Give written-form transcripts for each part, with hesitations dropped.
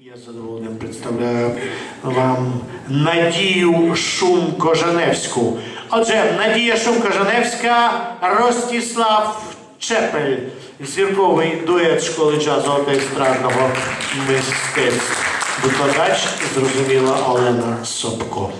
Я з задоволенням представляю вам Надію Шумко-Жаневську. Отже, Надія Шумко-Жаневська, Ростислав Чепель, зірковий дует школи джазу та естрадного мистецтва. Викладач, зрозуміла, Олена Собко.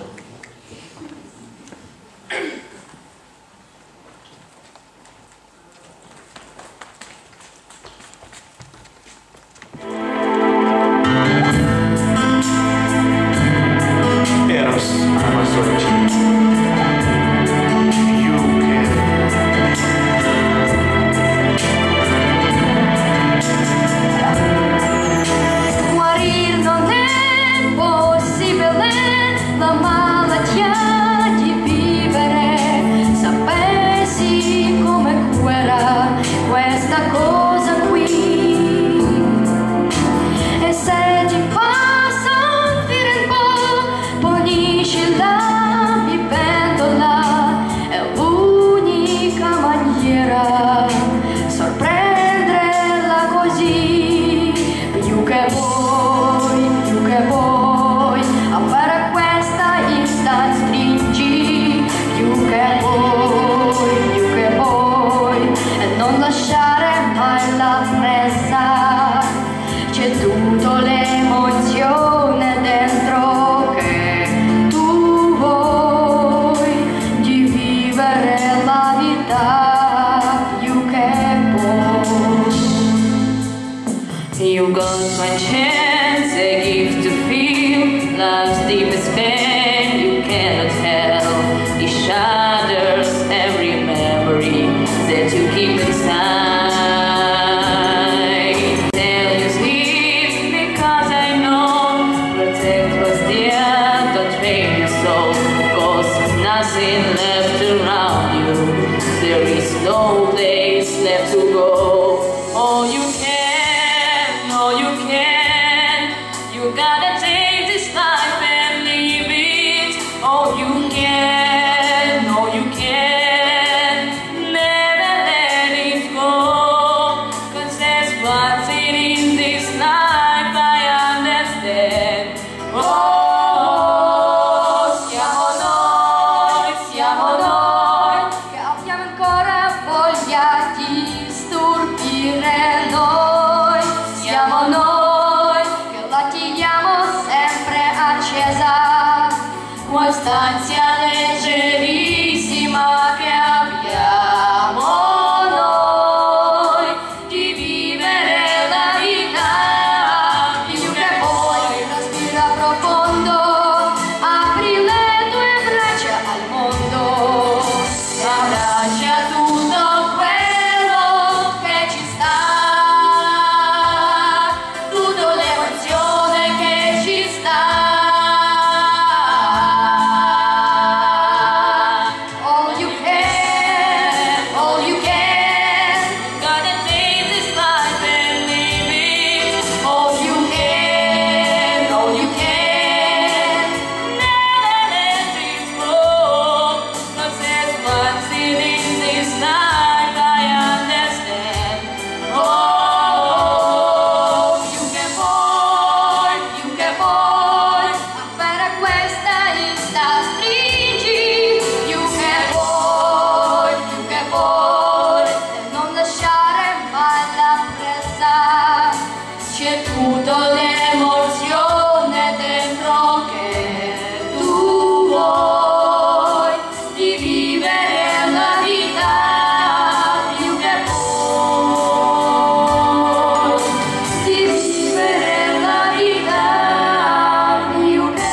You got my chance, a gift to feel love's deepest pain. You cannot help each other's every memory that you keep inside. Tell you sweet because I know protect what's dear, don't drain your soul, cause nothing left around you. There is no place left to go. Oh, you gotta take this life and live it. Oh, you can, oh, you can. Never let it go. Cause there's one thing in this life I understand. Oh, siamo noi, che abbiamo ancora voglia di stupire noi. Siamo noi. Stanzia leggerissima che abbiamo noi di vivere la vita più che vuoi. Respira profondo, apri le tue braccia al mondo, abbraccia tutto quello che ci sta, tutta l'emozione che ci sta. C'è tutta l'emozione dentro che tu vuoi di vivere la vita più che vuoi, di vivere la vita più che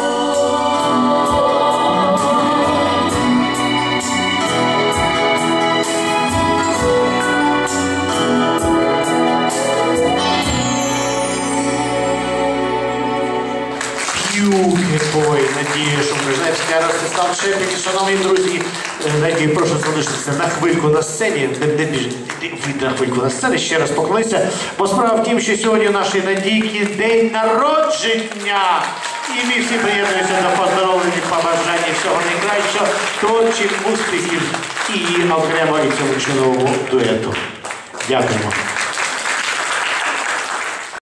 Пой, Надія Шумко-Жаневська, Ростислав Чепель. Шановні друзі, Надія, прошу залишитися на хвильку на сцені, вийти на хвильку на сцені, ще раз поклонитися. Бо справа в тім, що сьогодні у нашої Надійки день народження. І ми всі приєднуємося до поздоровлень, побажань, всього найкращого, творчих успіхів і окремо і цьому чудовому дуету. Дякуємо.